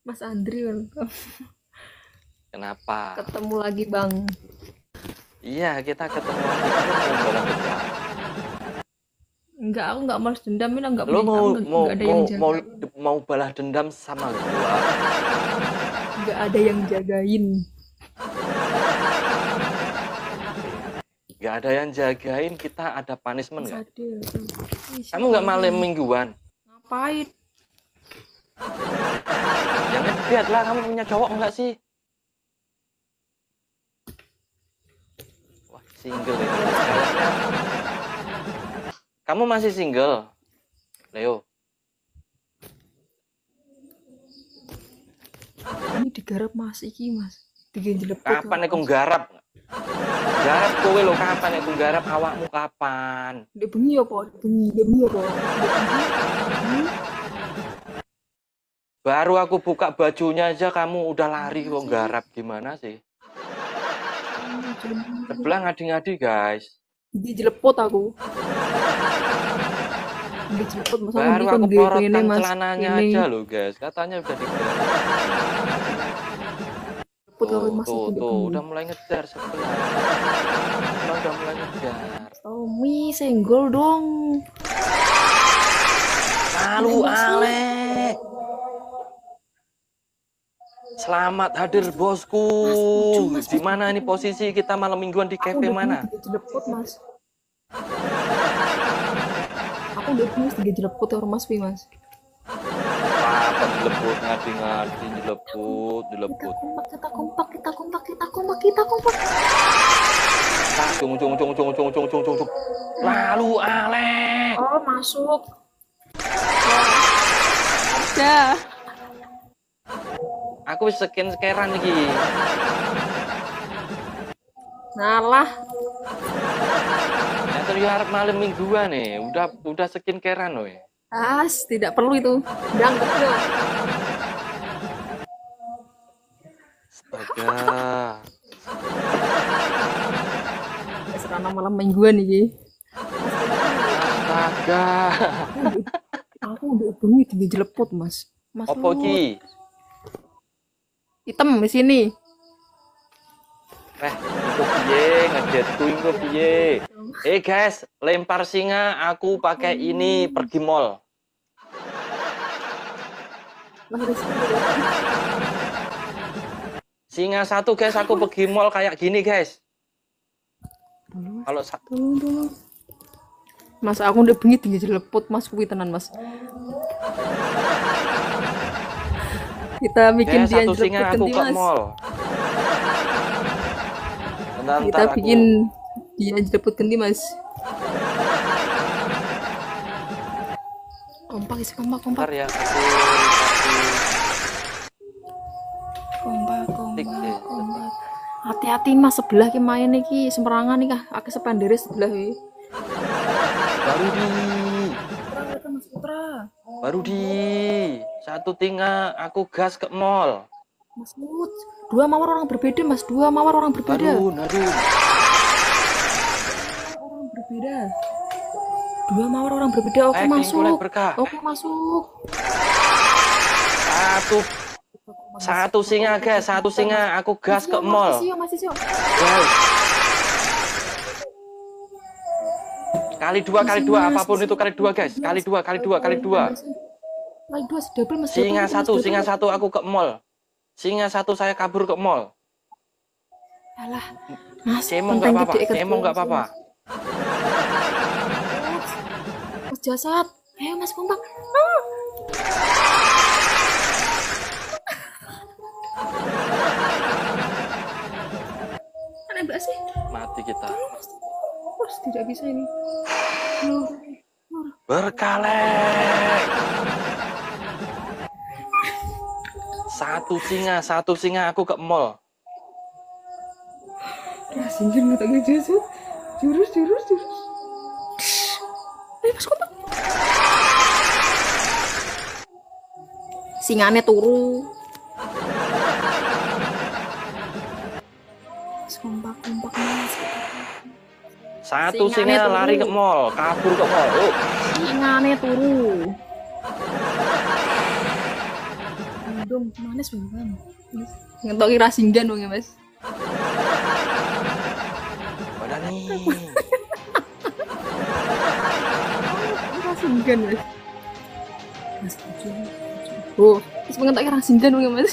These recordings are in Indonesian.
Mas Andri, welcome. Kenapa? Ketemu lagi Bang. Iya, kita ketemu lagi. Kamu mau balas dendam? Enggak, aku nggak malas dendam, ini nggak Lo punya, mau aku mau nggak ada mau yang mau jagain. mau balas dendam sama gua? Nggak ada yang jagain. Gak ada yang jagain, kita ada punishment Mas nggak? Adil. Kamu nggak malam mingguan? Ngapain? Ya ngeliat lah, kamu punya cowok nggak sih? Wah, single ini. Kayaknya. Kamu masih single, Leo? Ini digarap Mas iki Mas. Digenjeleput. Kapan aku nggarap? Garap kowe lo kapan aku nggarap awakmu kapan? Dia bengi apa? Bengi apa? Baru aku buka bajunya aja kamu udah lari kok nggarap, gimana sih? Sebelah ngadi-ngadi guys. Dijeleput aku. Dijeleput Mas. Baru aku pelorotan celananya aja lo guys. Katanya udah digarap. Tuh, udah mulai ngejar sebelah. Udah mulai ngejar. Tommy, senggol dong. Lalu Alek. Selamat hadir bosku. Di mana ini posisi kita malam mingguan di cafe mana? Dijeleput Mas. Aku udah punya 3 jeleput ya Mas Pi Mas. Apa dileput, ngadi-ngadi, dileput. Kita kompak. Cung. Lalu Alek. Oh, masuk. Udah. Aku scan-scaran lagi. Nalah. Ya terus harap malam mingguan nih. Udah scan-caran loh. Tidak perlu itu. Jangan kecil. Astaga. Serana malam mingguan nih. Astaga. Aku udah bengi 3 jeleput Mas. Mas Opo ki? Hitam di sini. Itu piye ngedetuin kok piye? Guys, lempar singa aku pakai ini pergi mall. Singa 1 guys, aku pergi mall kayak gini guys. Kalau Tolong. Mas, aku udah bengi 3 jeleput Mas, kuwi tenan Mas. Kita bikin guys, dia satu singa aku ke mall. Kita bikin dia jeleput ganti Mas. Kompak. Bentar ya, Kompak. Hati-hati Mas, sebelah ki main iki semperangan nih kah, akeh sependere sebelah iki. Baru di 1 tinga aku gas ke mall. Mas Mut, 2 mawar orang berbeda Mas, 2 mawar orang berbeda. Aduh. Orang berbeda. 2 mawar orang berbeda. Oke masuk. Satu singa guys, 1 singa aku gas ke mall. Masih sih. Kali dua apapun itu kali 2 guys. Kali dua. Kali 2 double Mas. Singa 1 aku ke mall. Singa 1 saya kabur ke mall. Alah, Mas. Cemong enggak apa-apa. Mas jasad. Ayo Mas kompak. Aneh sih. Mati kita. Mas, tidak bisa ini. Berkalek. 1 singa aku ke mall. Singgir mata gue jasad. Jurus. Ayo Mas kompak. Singane turu. Kompak Mas. 1 singa lari ke mall, kabur ke mall. Yuk. Singane turu. Dong, manis banget. Ngentoki rasinggan dong ya, Mas. Mana nih? Rasinggan, Mas. Mas, oh, terus ngentoki rasinggan dong ya, Mas.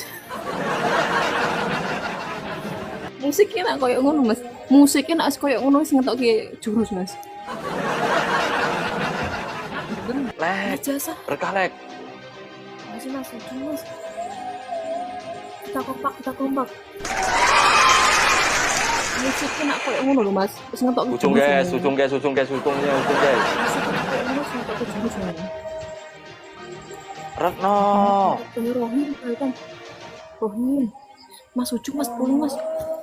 Musiknya nak koyo ngono, Mas. Musiknya nak koyo ngono wis ngentoki jurus, Mas. Lek, Jasa. berkah lek. Masih Mas, Mas. Kita kompak. Musiknya nak koyo ngono lho, Mas. Wis ngentoki Ujung guys. Musiknya ujung guys. Musiknya koyo ngono wis ngentoki jurus, Mas. Retno. Rohim. Mas Ujung, Mas, tolong Mas.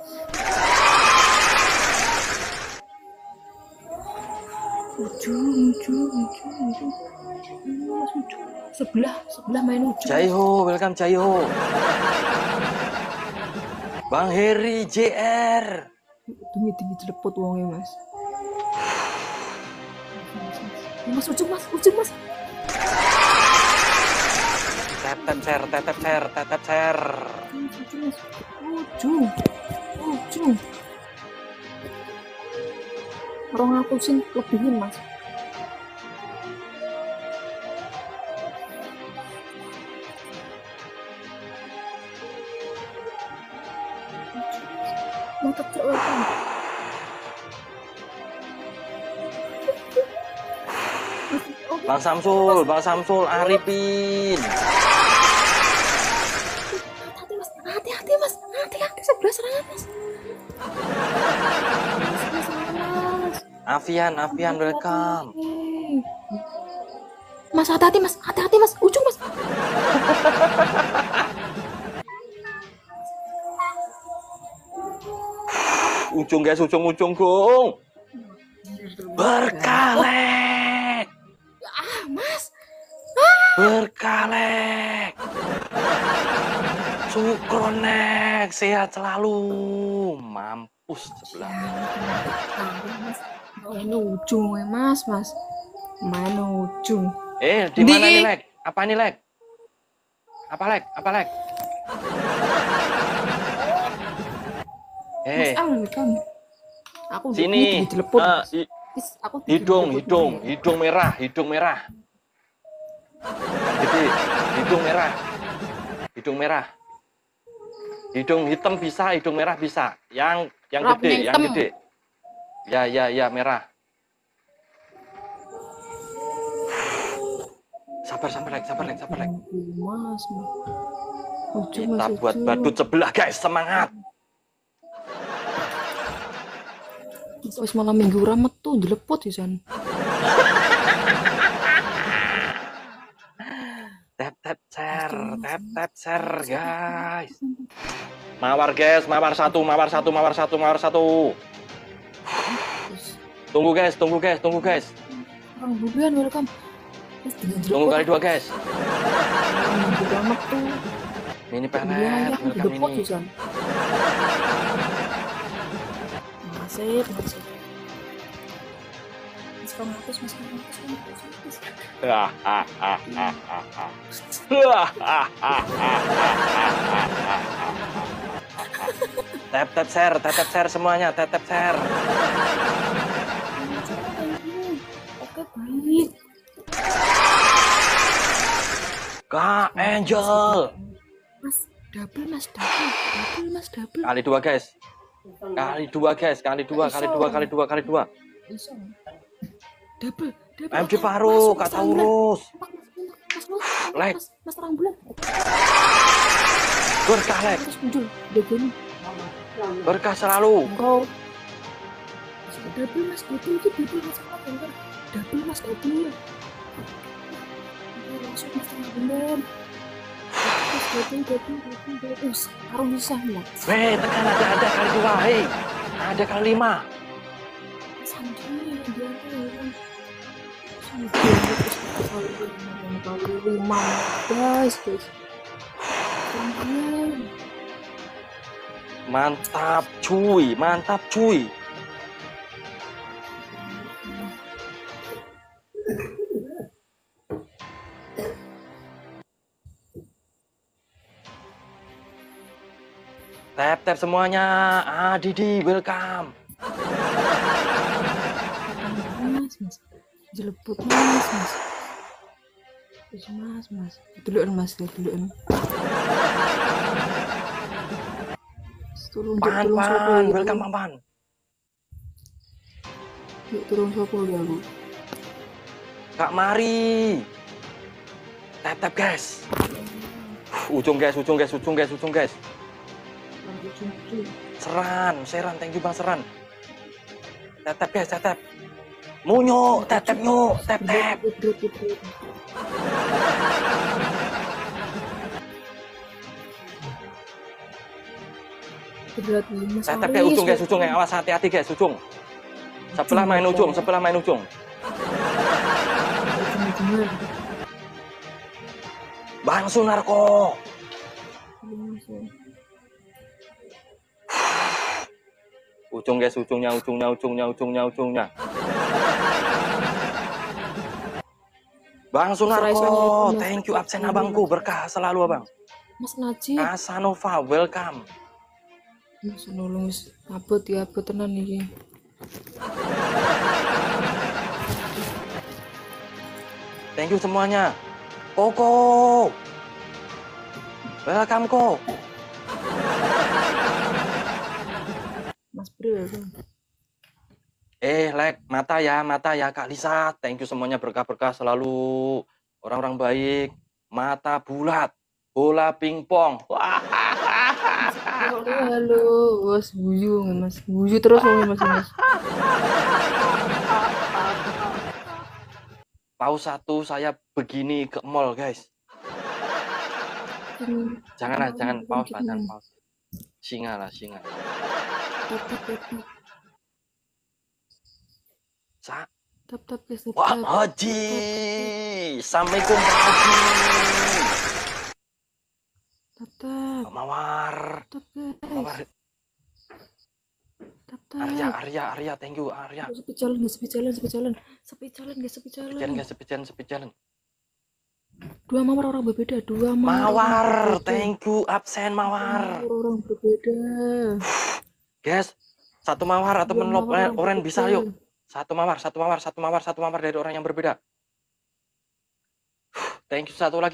Ujung. Mas Ujung. Sebelah main Ujung. Jaiho, welcome Jaiho. Bang Heri JR. Demi dilepot wongnya, Mas. Mas Ujung, Mas. Tetep share. Ujung. 200 lebihin, Mas. Mau tetep lagi. Bang Samsul Arifin. Hati-hati, Mas. Sebelah serangan, Mas. Avian, welcome. Mas, hati-hati, Mas. Ujung, Mas. Ujung guys, ujung gong. Berkalek. Mas. Berkalek. Sukronek, sehat selalu. Mampus sebelah. Main Ujung, Mas. Main Ujung. Di mana nih, Lek? Apa nih, Lek? Apa, Lek? Mas Al, kan. Aku sini. Hidung merah. Gede. Hidung merah. Hidung hitam bisa, hidung merah bisa. Yang gede. Ya, merah. Sabar, Lek. Mas. Kita buat badut sebelah, guys. Semangat. Wis malam minggu ramet tuh dilepot ya, San. Tap share, guys. Mawar satu. Tunggu guys. Orang bulan welcome. Tunggu kali 2, guys. Minggu ramet tuh. Ini pelet, welcome ini. Masih. Tap share semuanya, tap share. Oke, baik. Kak Angel. Mas, double. Kali 2, guys. Kali dua. Bisa. Double. MD Faru, Kak Taurus. Lek. Mas terang bulan. Berkah, Lek. Muncul. Dagon. Berkah selalu. Engkau. Double, Mas. Langsung Mas terang bulan. Mas, harus bisa, Mas. Tekan ada kali 2, ada kali 5. Guys. Mantap cuy. Tap semuanya. Didi, welcome. Mas. Jelebut mas. Mas. Duluan mas, duluan. Tolong Pan, welcome Pan. Yuk turun sopo ya lu. Kak Mari. Tap guys. Ujung guys. Seran, thank you Bang Seran. Tap guys, tap. Munyo, tap. Berat nih mas. Tap guys, ujung guys, awas hati-hati guys, ujung. Sebelah main ujung. Bang Sunarko. Ujung guys, ujungnya. Bang Sunarko, thank you absen abangku, berkah selalu abang. Mas Najib. Kasanova, welcome. Mas nolong abot tenan iki. Thank you semuanya. Koko. Welcome Ko. Mas Bro. Like mata ya Kak Lisa. Thank you semuanya, berkah-berkah selalu. Orang-orang baik. Mata bulat. Bola pingpong. Halo, Mas guyu Mas. Guyu terus Mas. Pause 1 saya begini ke mall, guys. Jangan pause. Singa. Tap guys. Wah, Haji. Assalamualaikum Pak Haji. Tap. Mawar. Tap guys. Mawar. Tap. Arya, thank you Arya. Sepi jalan. Sepi jalan. Dua mawar orang berbeda, Mawar, thank you absen Mawar. Orang berbeda. Guys, satu mawar atau menlop oren bisa yuk. Satu mawar dari orang yang berbeda. Thank you, satu mawar.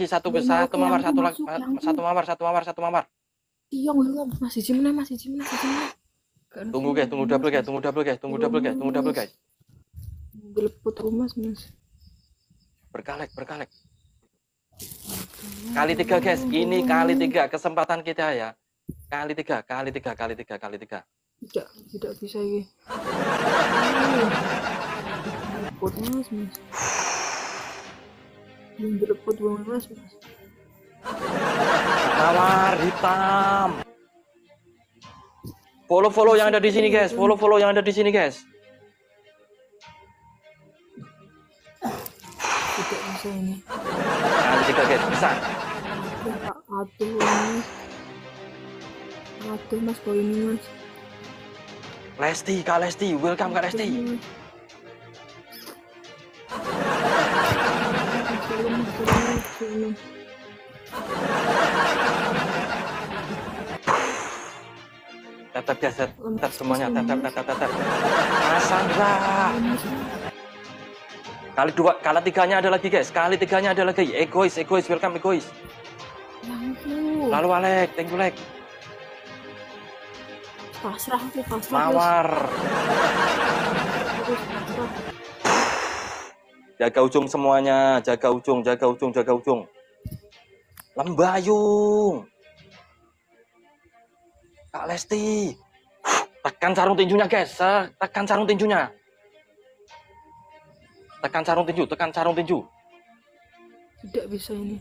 Tiong masih Jimna. Tunggu double guys. Geleput rumah Mas. Berkalek. Kali 3 guys, ini kali 3 kesempatan kita ya. Kali 3. Tidak bisa ini. Geleput Mas. Geleput Mas. Mawar hitam. Follow yang ada di sini guys. Tidak bisa ini. Kali 3 guys, bisa. Aduh Mas, kok ini Mas. Kak Lesti, welcome Kak Lesti. Tap guys, tap semuanya, tap. Cassandra. Kali 3-nya ada lagi guys, Egois, welcome Egois. Lalu Alek, thank you Alek. Pasrah. Mawar. Jaga ujung semuanya, jaga ujung. Lembayung. Kak Lesti. Tekan sarung tinjunya guys, tekan sarung tinju. Tidak bisa ini.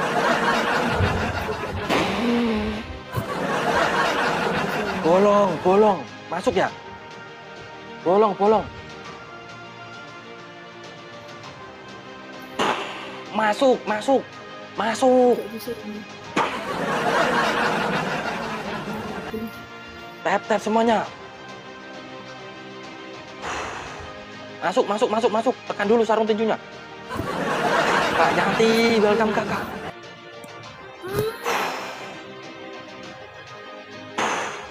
Bolong. Masuk ya? Bolong. Masuk. Tidak bisa ini. Tap semuanya. Masuk. Tekan dulu sarung tinjunya. Kak Yanti, welcome Kakak.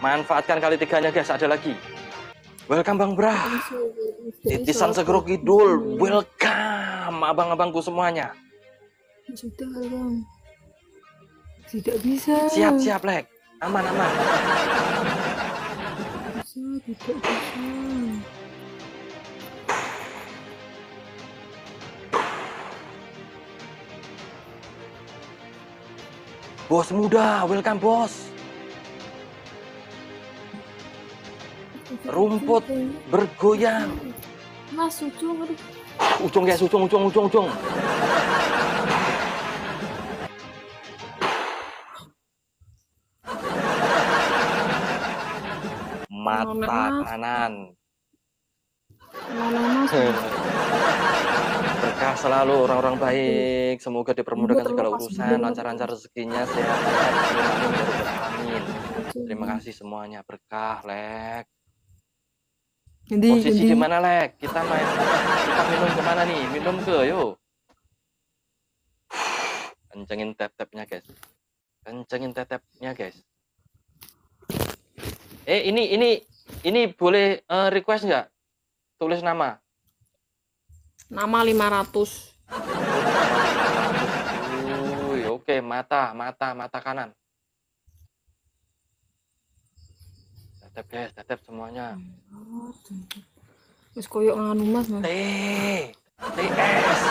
Manfaatkan kali tiganya guys, ada lagi. Welcome Bang Bra. Titisan Iso, Segoro Kidul. Welcome abang-abangku semuanya. sudah Bang. Tidak bisa. Siap Lek. Aman. Tidak bisa. Bos muda, welcome bos. Rumput bergoyang. Mas, ujung, aduh. Ujung guys, ujung. Mata kanan. Mana Mas? Berkah selalu orang-orang baik. Semoga dipermudahkan segala urusan, lancar-lancar rezekinya, sehat-sehat. Amin. Terima kasih semuanya, berkah Lek. Posisi di mana Lek? Kita minum kemana nih? Minum ke yuk. Kencengin tap-tapnya guys. Kencengin tap-tapnya guys. Ini boleh request nggak? Tulis nama. Nama 500. Oke, mata kanan. Tetep guys, tetep semuanya. Wis koyo nganu Mas. TS,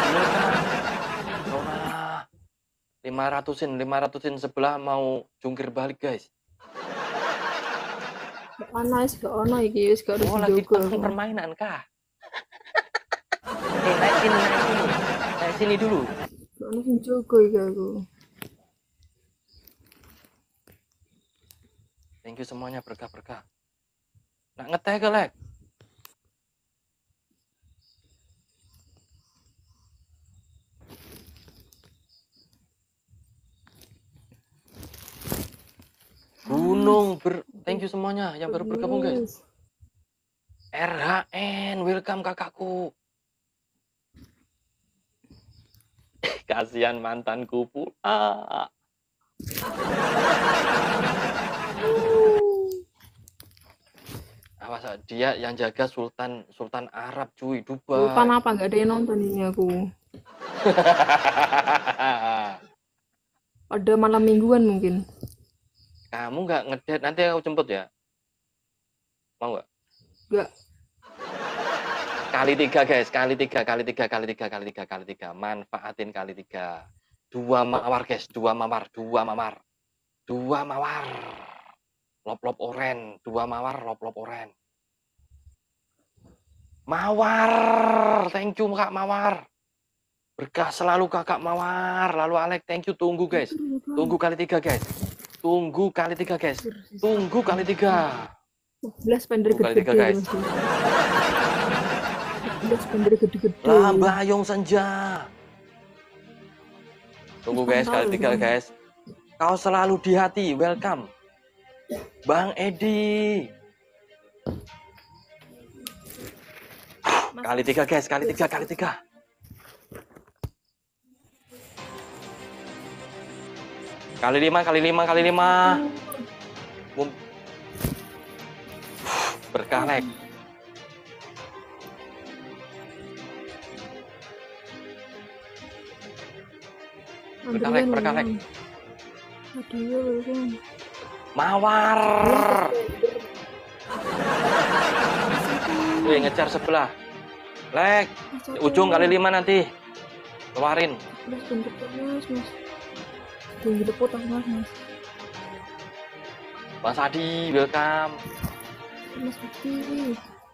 Rona. 500-in sebelah mau jungkir balik guys. Gak ono iki wis gak Oh, lagi permainan kah? naik sini dulu. Gak ono sing jogo iki aku. Thank you semuanya, berkah. Nak ngeteh ke Lek? Thank you semuanya yang baru bergabung guys. RHN, welcome kakakku. Kasihan mantanku pula. Awas, dia yang jaga Sultan Arab cuy, Dubai. Sultan apa? Nggak ada yang nonton ini aku. Pada malam mingguan mungkin. Kamu nggak ngedate, nanti aku jemput ya. Mau nggak? Nggak. Kali 3 guys, kali tiga. Manfaatin kali 3. 2 mawar guys, 2 mawar. Lop oren, 2 mawar, lop oren. Mawar, thank you Kak Mawar. Berkah selalu Kakak Mawar. Lalu Alek, thank you, tunggu guys. Tunggu kali 3 guys. Tunggu kali 3 guys. 11 spender gede-gede guys. 11 spender gede-gede. Lambayong senja. Tunggu guys, kali 3 guys. Kau selalu di hati, welcome. Bang Edi. Kali 3 guys, kali 3. Kali 5. Berkah Lek. Berkah Lek. Mawar. Wih, ngejar sebelah. Lek, ujung kali 5 nanti. Keluarin. Mas Adi, welcome. Mas Adi.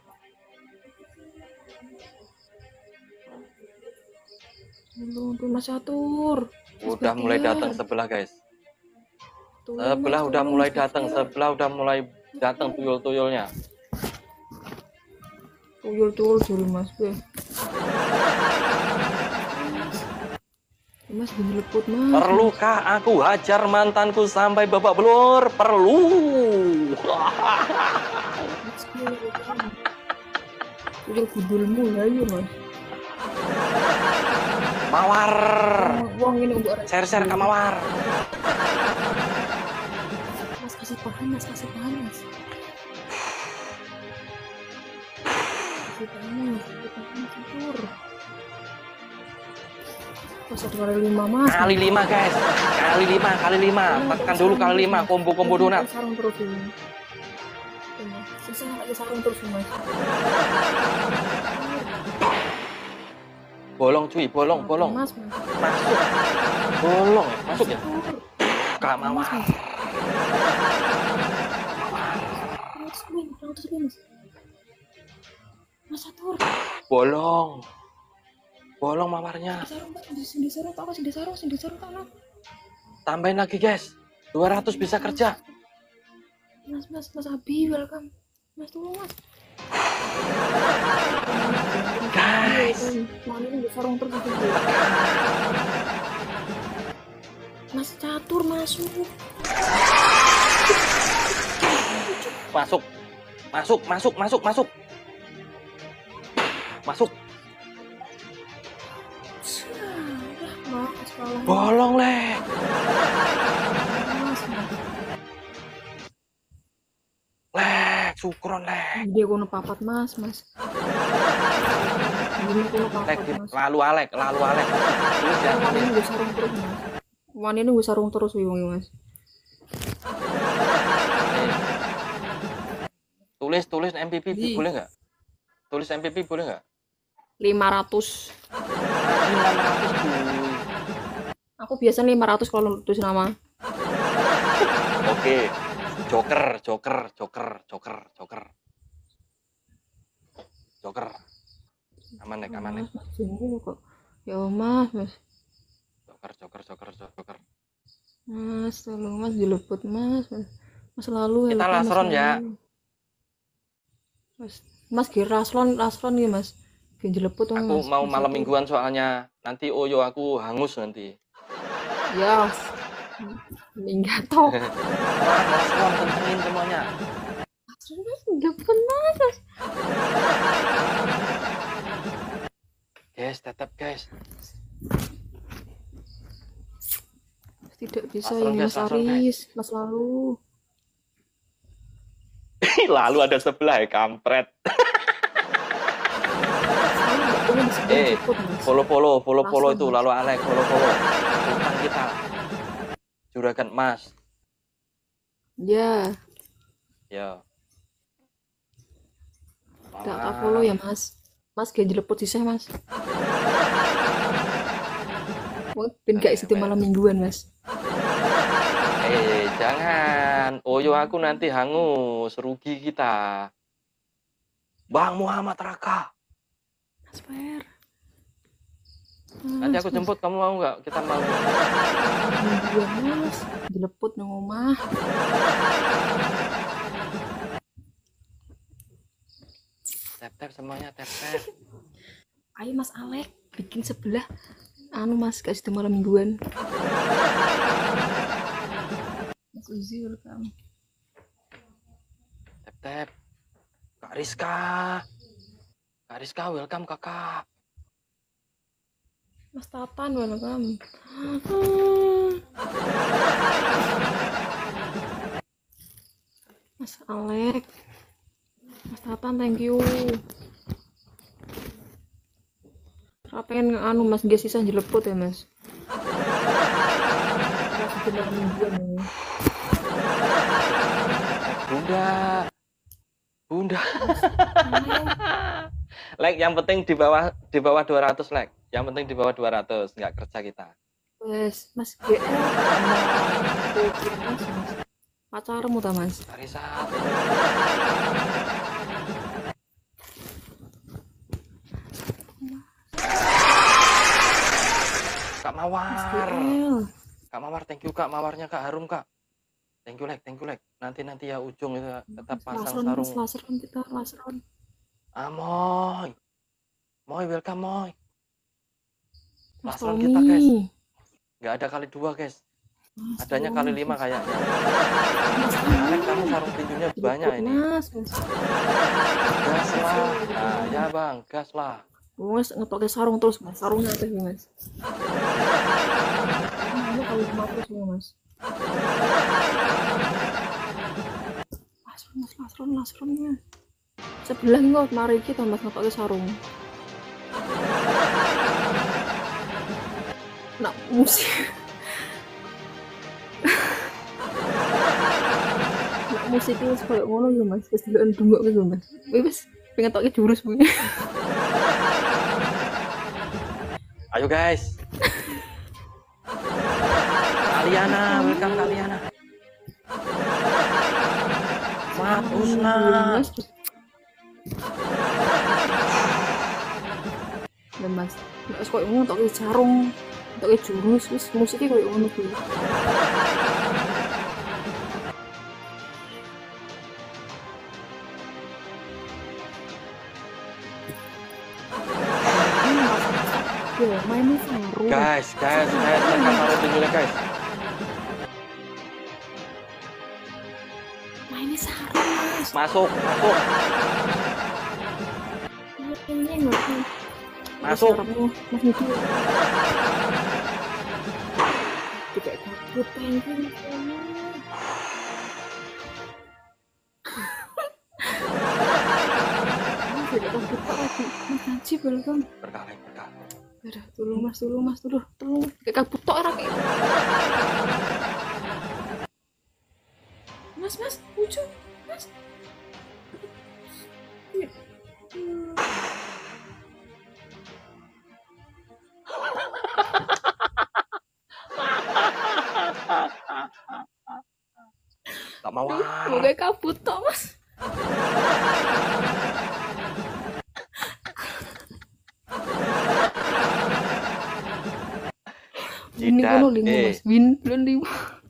Mas Catur. Udah mulai datang sebelah guys. Sebelah udah mulai datang tuyul-tuyulnya. Tuyul juri Mas be. Mas gini leput Mas. Perlukah aku hajar mantanku sampai babak belur? Perlu. Tuyul gudulmu ayo Mas. Mawar. Wong ini Share ke Mawar. Mas Kasih paham mas, kasih paham mas. Kasih paham tidur. Pas kali 5 mas. Kali 5 guys. Kali 5. Tekan dulu kali 5. Combo donat. Sarung terus ini. Sisa lagi sarung terus mas. Bolong cuy, bolong. Mas. Masuk. Bolong, masuk ya. Kak Mawar. Mas atur. Bolong mawarnya. Sindisaru tak nak. Tambahin lagi guys. 200 bisa kerja. Mas Abi welcome. Mas tolong mas. Guys. Mana ini sarung terus itu. Mas catur masuk. Masuk. Mas kalah. Bolong leh. Lek, sukron lek. Dia kono papat mas. Ini kono papat Lek, mas. lalu Alek. Terus jangan Wani ini gue sarung terus mas. Wani ini gue sarung terus wiyung mas. Tulis MPP boleh nggak? Tulis MPP boleh nggak? 500. 500 cuy. Aku biasa 500 kalau tulis nama. Oke. Joker. Aman nek. Mas kok. Ya mas. Joker. Mas tolong mas dileput mas. Mas lalu Kita laseron ya. Mas kira laslon ya mas. Biar dileput dong Aku mas. mau Mas malam atur. mingguan soalnya nanti Oyo aku hangus nanti. Ya. Enggak tahu. Wah, laseron kencengin semuanya. Mas dileput mas. Guys, tetap guys. Tidak bisa Laseron, ini guys, mas laseron, Aris. Mas lalu. Lalu ada sebelah ya, kampret. Follow itu lalu Alek, follow. Bukan kita. Juragan Mas. Ya, Ya. tak follow ya mas. Mas gak dileput sih mas. Ben gak isi malam mingguan mas. Jangan. Oyo aku nanti hangus, rugi kita. Bang Muhammad Raka. Mas Fer. Nanti aku jemput, kamu mau nggak? Kita mau. Mingguan mas. Dileput nang omah. Tap semuanya, tap. Ayo mas Alek bikin sebelah. Anu mas gak isi malam mingguan. Mas Uzi welcome. Tap. Kak Rizka welcome kakak. Mas Tatan welcome. Mas Alek. Mas Tatan thank you. Saya pengen anu mas dia sisa dileput ya mas. Bunda. Like yang penting di bawah 200 like. Yang penting di bawah 200, nggak kerja kita. Wes, mas GL. Mas. Pacarmu ta mas? Karisa. Kak Mawar, thank you Kak Mawarnya Kak Harum Kak. Thank you like. Nanti ya ujung itu tetap pasang sarung. Laseron kita. Moy welcome Moy. Mas Laseron Tommy. kita guys. Nggak ada kali 2 guys. Adanya kali 5 kayaknya. Alek kamu sarung tinjunya banyak ini. Mas. Gas lah. Nah, ya bang, gas lah. Mas ngetoke sarung terus mas. Sarungnya teh mas. Ini kali 5 terus ya mas. Mas lasron. Sebelah kok mari kita Mas ngetoke sarung. Nak musik. Nak musik iki wis koyo ngono ya Mas. Wis deloken dungok gitu Mas. Wis pengen toke jurus kuwi. Ayo guys. Kaliana, welcome Kaliana. Matusna. Dan Mas, nek koyo ngono toke sarung, toke jurus wis musiknya koyo ngono kuwi. Ya, mainnya sarung. Guys, welcome Mauro Tinggal guys. Mainnya sarung Mas. Masuk. Ini ngerti. Masuk. Mas Niki. Tidak takut pengen. Tidak takut lagi. Mas Najib welcome. Berkah. Udah, tolong Mas, tolong. Kayak kabut tok ora kayak. Mas, lucu. Mas. Tak mau. Kayak kabut tok, Mas. Ini kono 5 Mas. Win belum 5.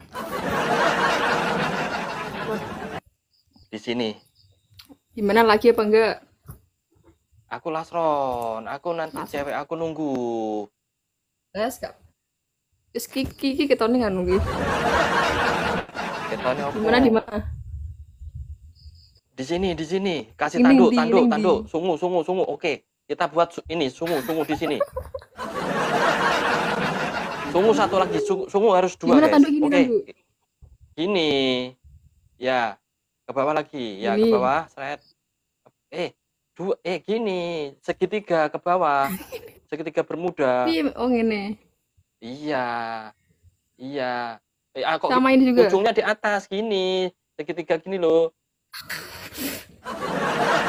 Di sini. Gimana lagi apa enggak? Aku lasron. Aku nanti cewek aku nunggu. Wes gak. Wis kiki ketone nganu iki. Ketone opo? Di mana? Di sini. Kasih Ini tanduk. Sungu. Oke. Kita buat ini sungu di sini. Sungu satu lagi, sungu harus 2 Gimana guys. tanduk gini, Oke. tanduk? Gini. Ya. Ke bawah lagi. Ya, Ini. ke bawah. Seret. Gini. Segitiga ke bawah. Segitiga bermuda. Piye oh ngene. Iya. Kok Sama ini juga. ujungnya di atas gini. Segitiga gini loh.